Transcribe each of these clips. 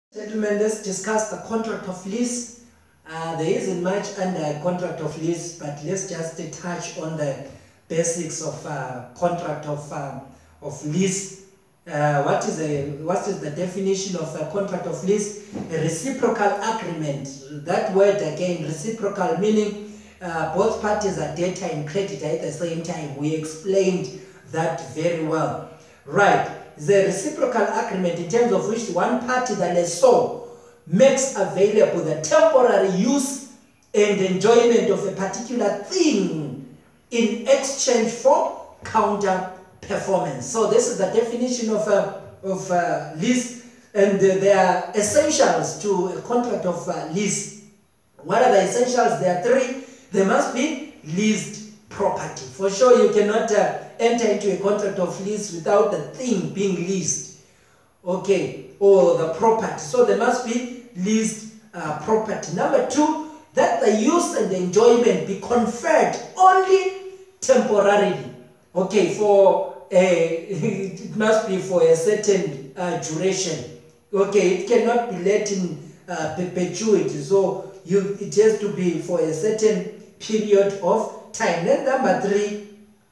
Gentlemen, let's discuss the contract of lease. There isn't much under a contract of lease, but let's just touch on the basics of contract of lease. What is the definition of a contract of lease? A reciprocal agreement. That word again, reciprocal, meaning both parties are debtor and creditor at the same time. We explained that very well. Right. The reciprocal agreement in terms of which one party, the lessor, makes available the temporary use and enjoyment of a particular thing in exchange for counter performance. So this is the definition of lease, and there are essentials to a contract of lease. What are the essentials? There are three. There must be leased property. For sure, you cannot enter into a contract of lease without the thing being leased, okay, or the property. So there must be leased property. Number two, that the use and the enjoyment be conferred only temporarily, okay, for it must be for a certain duration, okay. It cannot be let in perpetuity, so it has to be for a certain period of time. Then number three,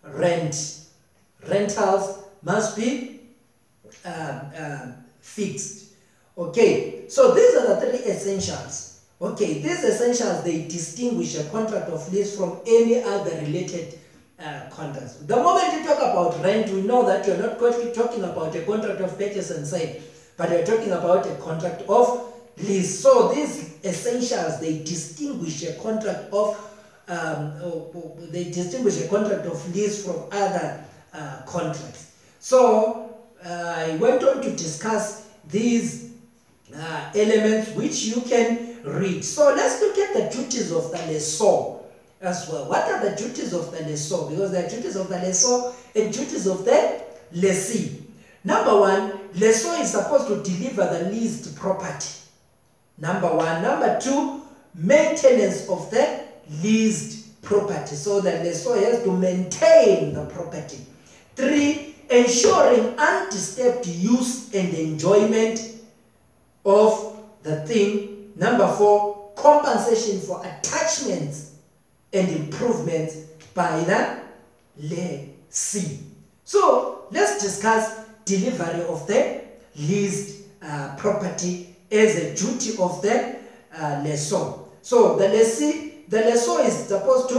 rentals must be fixed, okay. So these are the three essentials, okay. These essentials, they distinguish a contract of lease from any other related contracts. The moment you talk about rent, we know that you're not talking about a contract of purchase and sale, but you're talking about a contract of lease. So these essentials, they distinguish a contract of lease from other contracts. So I went on to discuss these elements which you can read. So let's look at the duties of the lessor as well. What are the duties of the lessor? Because there are duties of the lessor and duties of the lessee. Number one, lessor is supposed to deliver the leased property. Number one. Number two, maintenance of the leased property. So the lessor has to maintain the property. Three, ensuring undisturbed use and enjoyment of the thing. Number four, compensation for attachments and improvements by the lessee. So let's discuss delivery of the leased property as a duty of the lessor. So the lessor is supposed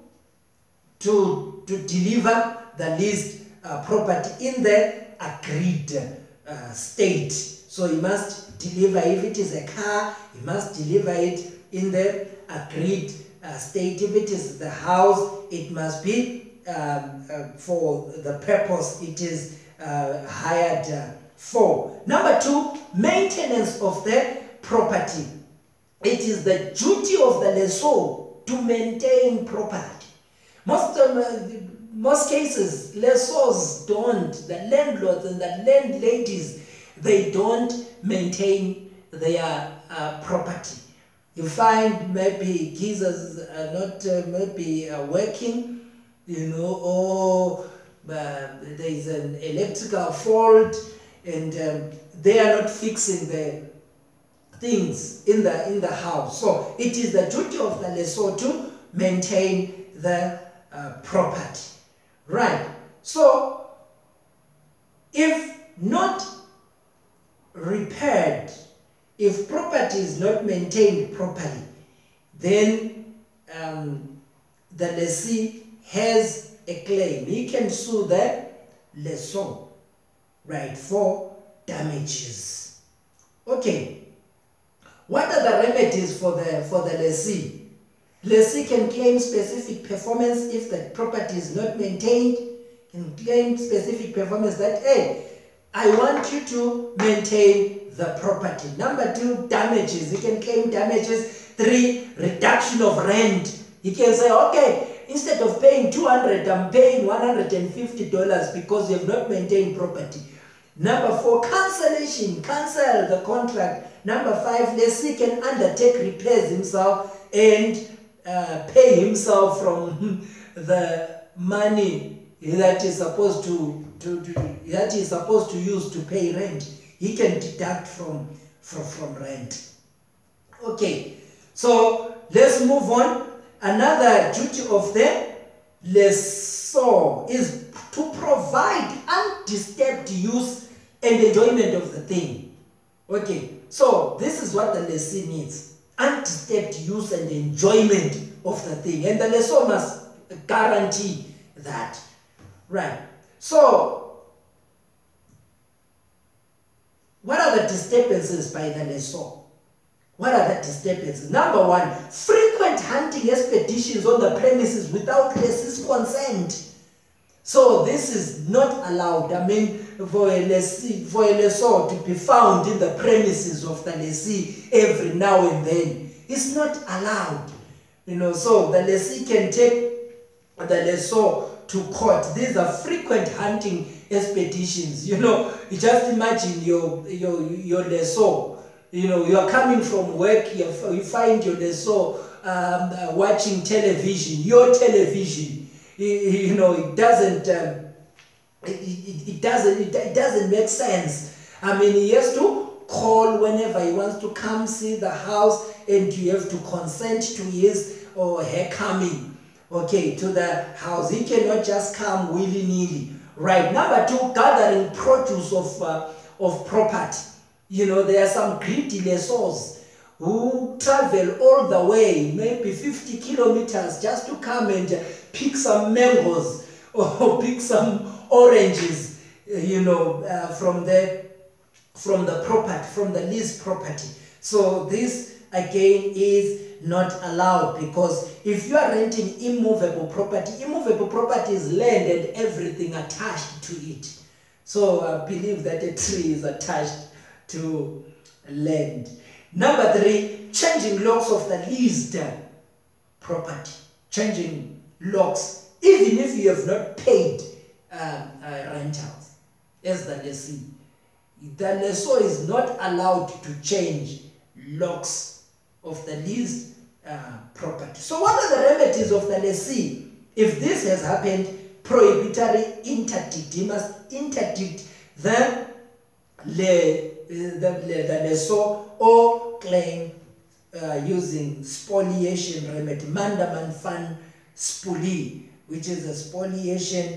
to deliver the leased property in the agreed state. So he must deliver, if it is a car, he must deliver it in the agreed state. If it is the house, it must be for the purpose it is hired for. Number two, maintenance of the property. It is the duty of the lessor to maintain property. Most cases, lessors don't, the landlords and the landladies, they don't maintain their property. You find maybe geysers are not working, you know, or there is an electrical fault, and they are not fixing the things in the house. So it is the duty of the lessor to maintain the property, right? So if not repaired, if property is not maintained properly, then the lessee has a claim. He can sue the lessor, right, for damages. Okay. What are the remedies for the lessee? Lessee can claim specific performance if the property is not maintained. Can claim specific performance that, hey, I want you to maintain the property. Number two, damages. He can claim damages. Three, reduction of rent. He can say, okay, instead of paying $200, I'm paying $150 because you have not maintained property. Number four, cancellation. Cancel the contract. Number five, lessee can undertake repairs himself and pay himself from the money that is supposed to use to pay rent. He can deduct from from rent. Okay, so let's move on. Another duty of the lessor is to provide undisturbed use and enjoyment of the thing. Okay, so this is what the lessee needs: undisturbed use and enjoyment of the thing, and the lessor must guarantee that. Right. So what are the disturbances by the lessor? What are the disturbances? Number one, frequent hunting expeditions on the premises without lessee's consent. So this is not allowed. I mean, for a lessor to be found in the premises of the lessee every now and then, it's not allowed. You know, so the lessee can take the lessor to court. These are frequent hunting expeditions. You know, you just imagine your lessor. You know, you are coming from work, you find your lessor watching television, your television. You know, it doesn't make sense. I mean, he has to call whenever he wants to come see the house, and you have to consent to his or her coming, okay, to the house. He cannot just come willy-nilly. Right. Number two, gathering produce of property. You know, there are some greedy lessors who travel all the way, maybe 50 kilometers, just to come and pick some mangoes or pick some oranges, you know, from the property, from the leased property. So this again is not allowed, because if you are renting immovable property is land and everything attached to it. So I believe that a tree is attached to land. Number three, changing locks of the leased property. Changing locks, even if you have not paid rentals as the lessee. The lessor is not allowed to change locks of the leased property. So what are the remedies of the lessee? If this has happened, prohibitory interdict. He must interdict the lessor or claim using spoliation remedy, mandaman fan spuli, which is a spoliation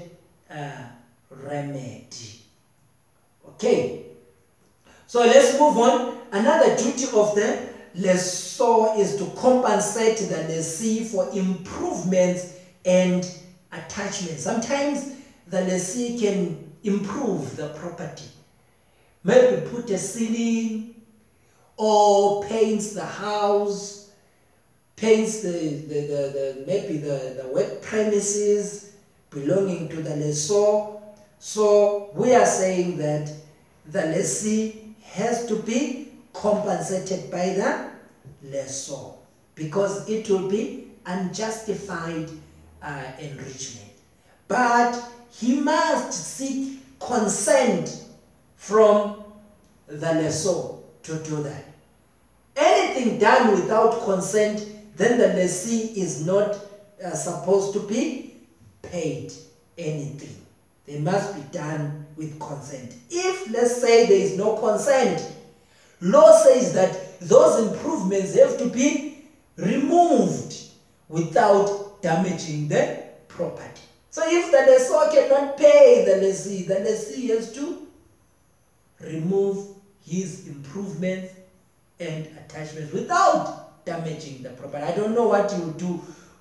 remedy. Okay, so let's move on. Another duty of the lessor is to compensate the lessee for improvements and attachments. Sometimes the lessee can improve the property, maybe put a ceiling or paints the house, paints maybe the work premises belonging to the lessor. So we are saying that the lessee has to be compensated by the lessor, because it will be unjustified enrichment. But he must seek consent from the lessor to do that. Anything done without consent, then the lessee is not supposed to be paid anything. They must be done with consent. If, let's say, there is no consent, law says that those improvements have to be removed without damaging the property. So if the lessor cannot pay the lessee has to remove his improvements and attachments without damaging the property. I don't know what you do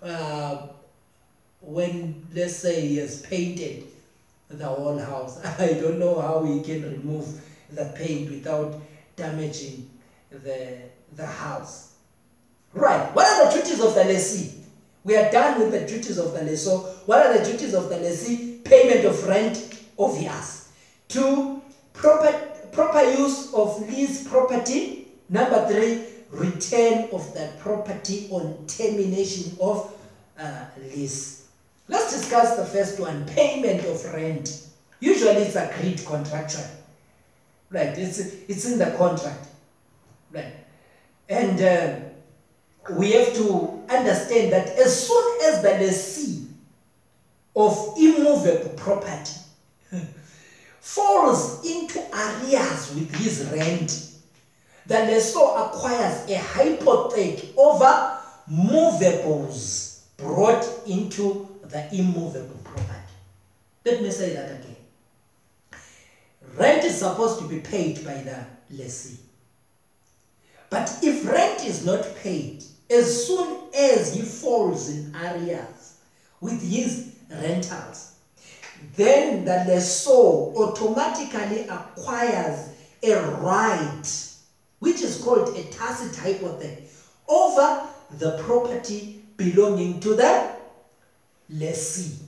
when, let's say, he has painted the whole house. I don't know how he can remove the paint without damaging the house. Right. What are the duties of the lessee? We are done with the duties of the lessor. What are the duties of the lessee? Payment of rent, obvious. 2, proper use of leased property. Number 3, return of that property on termination of lease. Let's discuss the first one, payment of rent. Usually it's agreed contractually. Right, it's in the contract. Right. And we have to understand that as soon as the lessee of immovable property falls into arrears with his rent, the lessor acquires a hypothek over movables brought into the immovable property. Let me say that again. Rent is supposed to be paid by the lessee. But if rent is not paid, as soon as he falls in arrears with his rentals, then the lessor automatically acquires a right, which is called a tacit hypothek, over the property belonging to the lessee.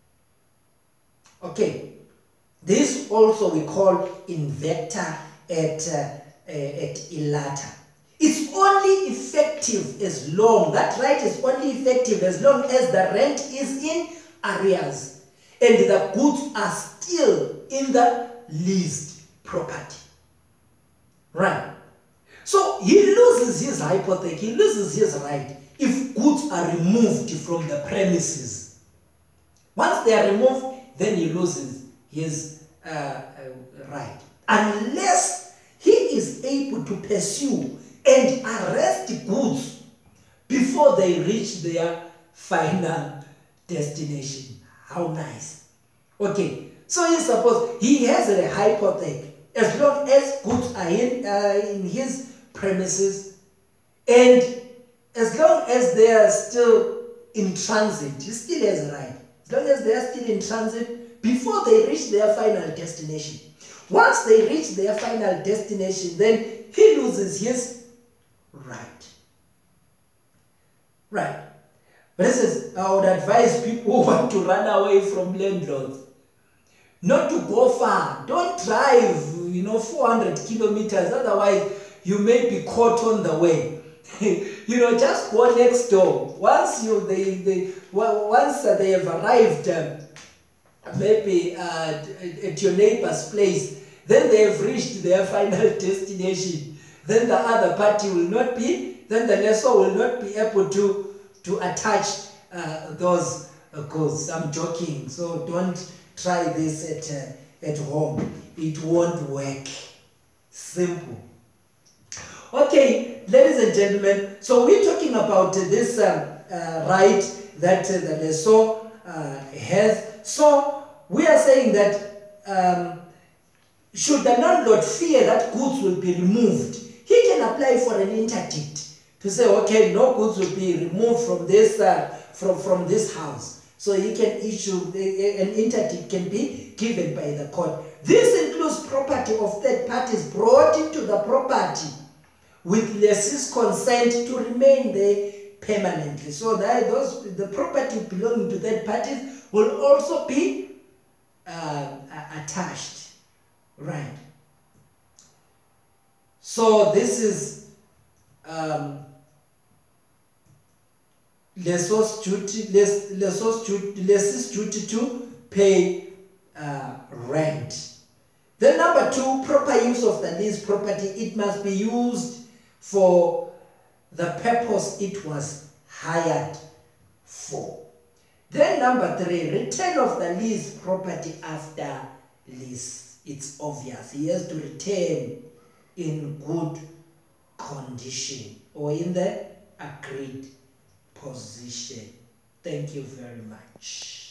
Okay, this also we call invecta et illata. It's only effective as long, that right is only effective as long as the rent is in arrears and the goods are still in the leased property. Right. So he loses his hypothek, he loses his right if goods are removed from the premises. Once they are removed, then he loses his right. Unless he is able to pursue and arrest goods before they reach their final destination. How nice. Okay, so you suppose he has a hypothek as long as goods are in his premises, and as long as they are still in transit, he still has a right. As long as they are still in transit before they reach their final destination. Once they reach their final destination, then he loses his right. Right. But this is, I would advise people who want to run away from landlords not to go far. Don't drive, 400 kilometers. Otherwise, you may be caught on the way. Just go next door. Once they have arrived, maybe at your neighbor's place, then they have reached their final destination. Then the other party will not be, then the lessor will not be able to attach those goods. I'm joking, so don't try this at home. It won't work. Simple. Okay, ladies and gentlemen, so we're talking about this right that the lessor has. So we are saying that should the landlord fear that goods will be removed, he can apply for an interdict to say, okay, no goods will be removed from this from this house. So he can issue an interdict can be given by the court. This includes property of third parties brought into the property with lessee's consent to remain there permanently. So that the property belonging to third parties will also be attached. Right. So this is lessee's duty to pay rent. Then number 2, proper use of the leased property. It must be used for the purpose it was hired for. Then number 3, return of the leased property after lease. It's obvious. He has to return in good condition or in the agreed position. Thank you very much.